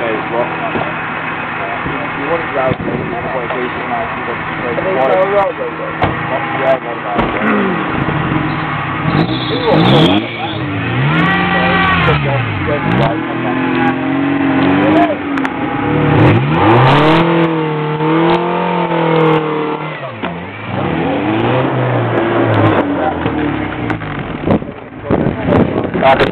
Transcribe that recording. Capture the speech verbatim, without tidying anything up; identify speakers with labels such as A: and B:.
A: okay, what? You want to go out there, you want to decent night, you want to play the water. Yeah, not about it.